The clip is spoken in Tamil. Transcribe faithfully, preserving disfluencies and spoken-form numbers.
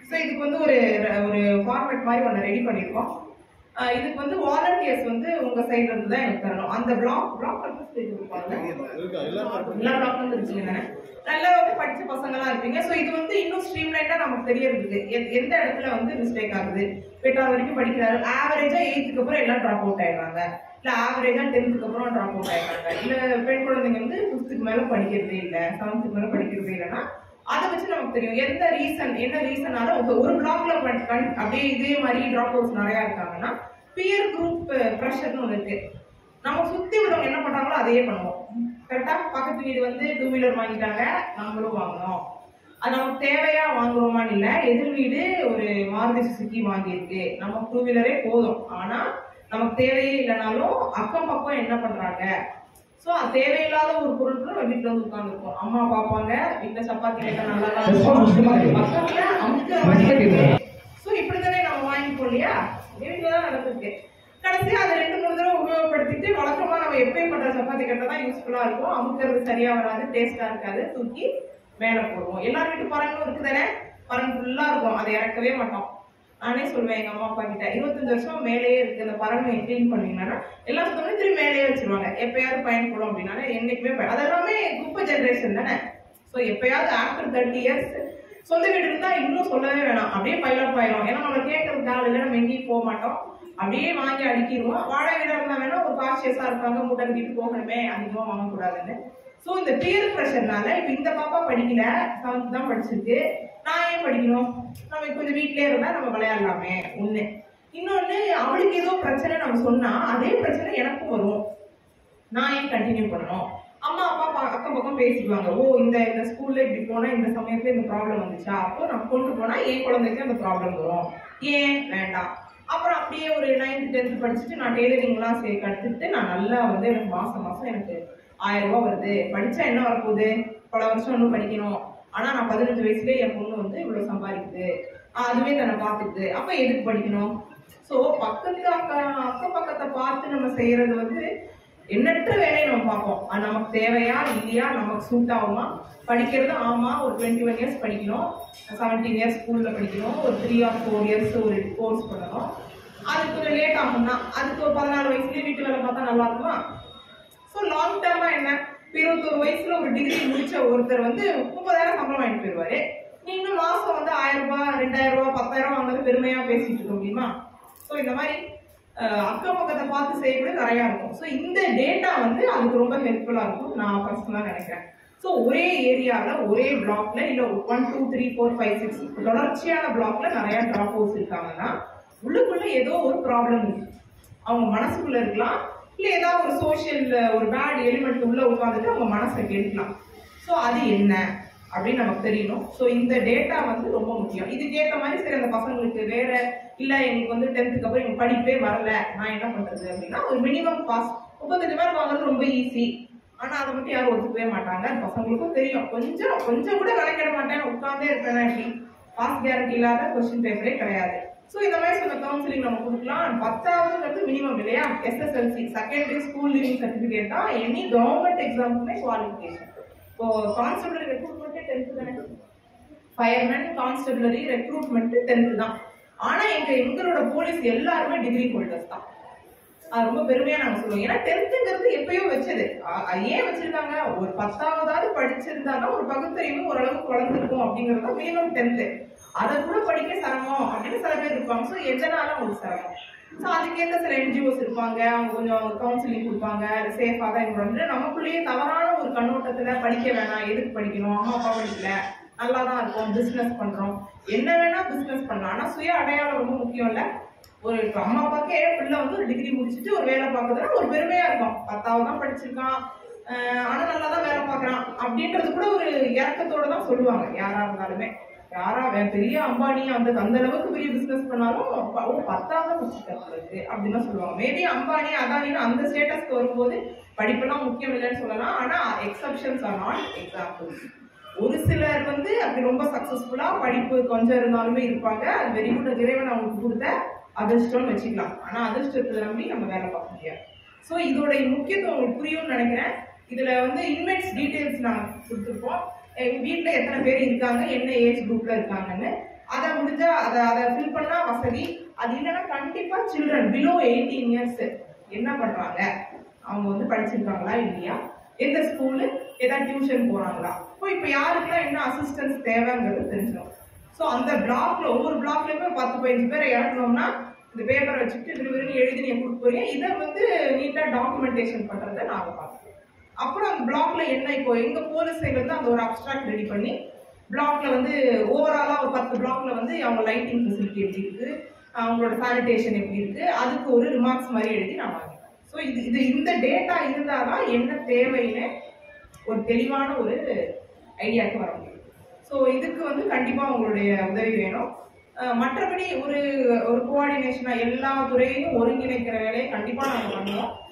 ஸோ இதுக்கு வந்து ஒரு ஒரு ஃபார்மேட் மாதிரி ஒன்று ரெடி பண்ணியிருக்கோம். இதுக்கு வந்து வாலண்டியர்ஸ் வந்து உங்க சைட்ல இருந்து தான் எனக்கு தரணும். அந்த பிளாக் பிளாக் எல்லா பிளாக்ல இருக்குங்க. நல்லா வந்து படிச்ச பசங்க எல்லாம் இருப்பீங்க. ஸோ இது வந்து இன்னும் ஸ்ட்ரீம்லைண்டா நமக்கு தெரியறதுக்கு எந்த இடத்துல வந்து மிஸ்டேக் ஆகுது. எட்டாவது வரைக்கும் படிக்கிறாரு, ஆவரேஜா எயித்துக்கு அப்புறம் எல்லாம் ட்ராப் அவுட் ஆயிடுறாங்க, இல்ல ஆவரேஜா டென்த்துக்கு அப்புறம் ட்ராப் அவுட் ஆயிடுறாங்க, இல்ல பெண் குழந்தைங்க வந்து ஃபிஃப்த்துக்கு மேல படிக்கிறதே இல்லை, செவன்த்துக்கு மேல படிக்கிறதே இல்லைன்னா அதை வச்சு நமக்கு தெரியும் எந்த ரீசன் என்ன ரீசனால ஒரு பிளாக்ல அப்படியே இதே மாதிரி ட்ராப் அவுட்ஸ் நிறைய இருக்காங்கன்னா பியர் குரூப் ப்ரெஷர்னு ஒன்று இருக்கு. நம்ம சுத்தி உள்ளவங்க என்ன பண்றாங்களோ அதையே பண்ணுவோம். கரெக்டா பக்கத்து வீடு வந்து டூ வீலர் வாங்கிட்டாங்க, நம்மளும் வாங்கணும். அது நமக்கு தேவையா வாங்குறோமான்னு இல்லை. எதிர் வீடு ஒரு மாருதி சுசுகி வாங்கியிருக்கு, நம்ம டூ வீலரே போதும். ஆனா நமக்கு தேவையே இல்லைனாலும் அக்கம் பக்கம் என்ன பண்றாங்க. ஸோ அது தேவையில்லாத ஒரு பொருட்கள் நம்ம வீட்டுல வந்து உட்காந்துருக்கோம். அம்மா பார்ப்பாங்க, வீட்டுல சப்பாத்தி கேட்டா நல்லா தான் பக்கத்துல அமுக்கிற மாதிரி இருக்கு. ஸோ இப்படித்தானே நம்ம வாங்கிப்போம் இல்லையா, வீட்டுலதான் நடந்திருக்கு. கடைசியா அதை ரெண்டு மூணு தடவை உபயோகப்படுத்திட்டு வழக்கமா நம்ம எப்பயும் பண்ற சப்பாத்தி கட்டை தான் யூஸ்ஃபுல்லா இருக்கும். அமுக்கிறது சரியா வராது, டேஸ்டா இருக்காது, தூக்கி மேல போடுவோம். எல்லார் வீட்டு பரங்களும் இருக்குதானே, பரங்கு ஃபுல்லா இருக்கும், அதை இறக்கவே மாட்டோம். நானே சொல்லுவேன் எங்க அம்மா அப்பா கிட்ட, இருபத்தஞ்சு வருஷம் மேலேயே இருக்கு இந்த பரங்க கிளீன் பண்ணீங்கன்னா எல்லா சுத்தமே திரும்பி மேலேயே வச்சிருவாங்க. எப்பயாவது பயன்படும் அப்படின்னால என்னைக்குமே அதெல்லாமே குப்பை ஜென்ரேஷன் தானே. ஸோ எப்பயாவது ஆஃப்டர் தேர்ட்டி இயர்ஸ் சொந்த வீடு இருந்தா இன்னும் சொல்லவே வேணாம், அப்படியே பைலப் ஆயிரும். ஏன்னா நம்ம கேட்கறதுக்கு ஆள் இல்லை, நம்ம எங்கேயும் போக மாட்டோம், அப்படியே வாங்கி அடிக்கிடுவோம். வாடகை வீடா இருந்தா வேணா ஒரு கான்சியஸா இருப்பாங்க, மூட்டை கட்டிட்டு போகணுமே அதிகமா வாங்கக்கூடாதுன்னு. ஸோ இந்த பியர் ப்ரெஷர்னால இப்ப இந்த பாப்பா படிக்கல, செவன்த் தான் படிச்சிருக்கு, நான் ஏன் படிக்கணும், நம்ம கொஞ்சம் வீட்லயே இருந்தா நம்ம விளையாடலாமே ஒண்ணு. இன்னொன்னு அவளுக்கு ஏதோ பிரச்சனை நம்ம சொன்னா அதே பிரச்சனை எனக்கும் வரும், நான் ஏன் கண்டினியூ பண்ணணும். அம்மா அப்பா அக்கம் பக்கம் பேசிக்குவாங்க, ஓ இந்த இந்த ஸ்கூல்ல இப்படி போனா இந்த சமயத்துல இந்த ப்ராப்ளம் வந்துச்சா, அப்போ நான் கொண்டு போனா என் குழந்தைக்கு அந்த ப்ராப்ளம் வரும், ஏன் வேண்டாம். அப்புறம் அப்படியே ஒரு நைன்த் டென்த் படிச்சுட்டு நான் டெய்லரிங் எல்லாம் சே கற்றுட்டு நான் நல்லா வந்து எனக்கு மாசம் மாசம் எனக்கு ஆயிரம் ரூபாய் வருது. படிச்சா என்ன வரப்போகுது, பல வருஷம் ஒன்றும் படிக்கணும், ஆனா நான் பதினஞ்சு வயசுலயே என் பொண்ணு வந்து இவ்வளவு சம்பாதிக்குது, அதுவே தன்னை பார்த்துக்குது, அப்ப எதுக்கு படிக்கணும். ஸோ பக்கத்து அக்க அக்கம் பக்கத்தை பார்த்து நம்ம செய்யறது வந்து எண்ணற்ற வேலையை நம்ம பார்ப்போம். அது நமக்கு தேவையா இல்லையா, நமக்கு சூட் ஆகுமா. படிக்கிறது ஆமா ஒரு டுவெண்ட்டி ஒன் இயர்ஸ் படிக்கணும், செவன்டீன் இயர்ஸ் ஸ்கூல்ல படிக்கணும், ஒரு த்ரீ ஆர் ஃபோர் இயர்ஸ் ஒரு கோர்ஸ் பண்ணணும், அதுக்கு கொஞ்சம் லேட் ஆகும்னா அதுக்கு ஒரு பதினாலு வயசுலயே வீட்டு வேலை பார்த்தா நல்லா இருக்குமா. ஸோ லாங் டேர்மா என்ன, இருபத்தொரு வயசுல ஒரு டிகிரி முடிச்ச ஒருத்தர் வந்து முப்பதாயிரம் சம்பளம் வாங்கிட்டு போயிடுவாரு. நீங்களும் மாசம் வந்து ஆயிரம் ரூபாய் ரெண்டாயிரம் ரூபாய் பத்தாயிரம் வாங்குறது பெருமையா பேசிட்டு இருக்க முடியுமா. ஸோ இந்த மாதிரி அக்கம் பக்கத்தை பார்த்து செய்யக்கூடிய நிறையா இருக்கும். ஸோ இந்த டேட்டா வந்து அதுக்கு ரொம்ப ஹெல்ப்ஃபுல்லா இருக்கும் நான் பர்சனலா நினைக்கிறேன். ஸோ ஒரே ஏரியால ஒரே பிளாக்ல இல்ல one two three four five six தொடர்ச்சியான பிளாக்ல நிறைய டிராப் அவுட்ஸ் இருக்காங்கன்னா உள்ளுக்குள்ள ஏதோ ஒரு ப்ராப்ளம் இருக்கு. அவங்க மனசுக்குள்ள இருக்கலாம், இல்ல ஏதாவது ஒரு சோசியல் ஒரு பேட் எலிமெண்ட் உள்ள உட்காந்துட்டு அவங்க மனசை கெடுக்கலாம். ஸோ அது என்ன அப்படின்னு நமக்கு தெரியணும். ஸோ இந்த டேட்டா வந்து ரொம்ப முக்கியம். இதுக்கு ஏற்ற மாதிரி சரி அந்த பசங்களுக்கு வேற இல்ல எங்களுக்கு வந்து டென்த்துக்கு அப்புறம் எங்களுக்கு படிப்பே வரல, நான் என்ன பண்றது அப்படின்னா ஒரு மினிமம் பாஸ் முப்பத்தஞ்சு பேர் வாங்குறது ரொம்ப ஈஸி. ஆனா அதை மட்டும் யாரும் ஒத்துக்கவே மாட்டாங்க. பசங்களுக்கும் தெரியும், கொஞ்சம் கொஞ்சம் கூட கணக்கிட மாட்டேன், உட்கார்ந்தே இருப்பேன், எப்படி பாஸ் கேரண்டி இல்லாத கொஸ்டின் பேப்பரே கிடையாது. ஸோ இந்த மாதிரி சில கவுன்சிலிங் நம்ம கொடுக்கலாம். பத்தாவதுங்கிறது மினிமம் இல்லையா, SSLC secondary school leaving certificate தான் எனி கவர்மெண்ட் எக்ஸாமுக்குமே குவாலிஃபிகேஷன். இப்போ கான்ஸ்டபிள் ரெக்ரூட்மெண்ட் டென்த் தானே, ஃபயர்மேன் கான்ஸ்டபிளரி ரெக்ரூட்மெண்ட் டென்த் தான். ஆனா எங்க எங்களோட போலீஸ் எல்லாருமே டிகிரி ஹோல்டர்ஸ் தான். அது ரொம்ப பெருமையா நாங்க சொல்லுவோம். ஏன்னா டென்த்துங்கிறது எப்பயோ வச்சது. ஏன் வச்சிருக்காங்க, ஒரு பத்தாவதாவது படிச்சிருந்தாலும் ஒரு பகுத்தறிவு ஓரளவுக்கு வளர்ந்துருக்கும் அப்படிங்கறது மினிமம் டென்த்து. அதை கூட படிக்க சிரமம் அப்படின்னு சில பேர் இருப்பாங்க. ஸோ எதனால அவங்களுக்கு சிரமம். ஸோ அதுக்கேற்ற சில என்ஜிஓஸ் இருப்பாங்க, அவங்க கொஞ்சம் கவுன்சிலிங் கொடுப்பாங்க, சேஃபா தான் எங்களோட நமக்குள்ளேயே தவறான ஒரு கண்ணோட்டத்துல படிக்க வேணாம், எதுக்கு படிக்கணும், அம்மா அப்பா படிக்கல நல்லா தான் இருக்கும், பிசினஸ் பண்றோம், என்ன வேணா பிசினஸ் பண்ணலாம். ஆனா சுய அடையாளம் ரொம்ப முக்கியம் இல்ல. ஒரு அம்மா அப்பாக்கே பிள்ளை வந்து ஒரு டிகிரி முடிச்சுட்டு ஒரு வேலை பார்க்குறதுனா ஒரு பெருமையா இருக்கும். பத்தாவது தான் படிச்சிருக்கான், ஆனா நல்லா தான் வேலை பார்க்கறான் அப்படின்றது கூட ஒரு இறக்கத்தோட தான் சொல்லுவாங்க யாரா இருந்தாலுமே. யாரா பெரிய அம்பானி அந்த அந்த அளவுக்கு பெரிய பிசினஸ் பண்ணாலும் பத்தாவது முடிச்சுட்டு அப்படின்னு சொல்லுவாங்க. மேபி அம்பானி அதானின்னு அந்த ஸ்டேட்டஸ்க்கு வரும்போது படிப்பெல்லாம் முக்கியம் இல்லைன்னு சொல்லலாம். ஆனா எக்ஸப்ஷன்ஸ் ஆர் நாட் எக்ஸாம்பிள்ஸ். ஒரு சிலர் வந்து அப்படி ரொம்ப சக்சஸ்ஃபுல்லா படிப்பு கொஞ்சம் இருந்தாலுமே இருப்பாங்க. அது வெரி குட், இறைவன் அவங்களுக்கு கொடுத்த அதிர்ஷ்டம்னு வச்சுக்கலாம். ஆனா அதிர்ஷ்டத்தை நம்பி நம்ம வேலை பார்க்க முடியாது. ஸோ இதோட முக்கியத்துவம் உங்களுக்கு புரியும்னு நினைக்கிறேன். இதுல வந்து இன்வெஸ்ட் டீடைல்ஸ் நான் கொடுத்துருப்போம். எங்க வீட்டுல எத்தனை பேர் இருக்காங்க, என்ன ஏஜ் குரூப்ல இருக்காங்கன்னு, அதை முடிஞ்சா அதை அதை ஃபில் பண்ணா வசதி. அது இல்லைன்னா கண்டிப்பா சில்ட்ரன் பிலோ எயிட்டீன் இயர்ஸ் என்ன பண்றாங்க, அவங்க வந்து படிச்சிருக்காங்களா இல்லையா, எந்த ஸ்கூலு, ஏதாவது டியூஷன் போறாங்களா, ஸோ இப்போ யாருக்கெல்லாம் என்ன அசிஸ்டன்ஸ் தேவைங்கிறது தெரிஞ்சிடும். ஸோ அந்த பிளாக்ல ஒவ்வொரு பிளாக்லயுமே பத்து பதினஞ்சு பேரை இறக்கணும்னா இந்த பேப்பரை வச்சுட்டு விறுவிறுன்னு எழுதி நீங்க கொடுக்க போறீங்க. இதை வந்து நீட்டா டாக்குமெண்டேஷன் பண்றதை நாங்க பார்ப்போம். அப்புறம் அந்த பிளாக்ல என்ன, இப்போ எங்க போலீஸ் சைட்ல இருந்து அந்த ஒரு அப்ஸ்ட்ராக்ட் ரெடி பண்ணி பிளாக்ல வந்து ஓவராலா ஒரு பத்து பிளாக்ல வந்து அவங்க லைட்டிங் ஃபெசிலிட்டி எப்படி இருக்கு, அவங்களோட சானிடேஷன் எப்படி இருக்கு, அதுக்கு ஒரு ரிமார்க்ஸ் மாதிரி எழுதி நான் வாங்கிப்பேன். ஸோ இது இது இந்த டேட்டா இருந்தாதான் என்ன தேவைன்னு ஒரு தெளிவான ஒரு ஐடியாவுக்கு வர முடியும். ஸோ இதுக்கு வந்து கண்டிப்பா உங்களுடைய உதவி வேணும். மற்றபடி ஒரு ஒரு கோஆர்டினேஷனா எல்லா துறையையும் ஒருங்கிணைக்கிற வேலையை கண்டிப்பா நாங்கள் பண்ணுவோம்.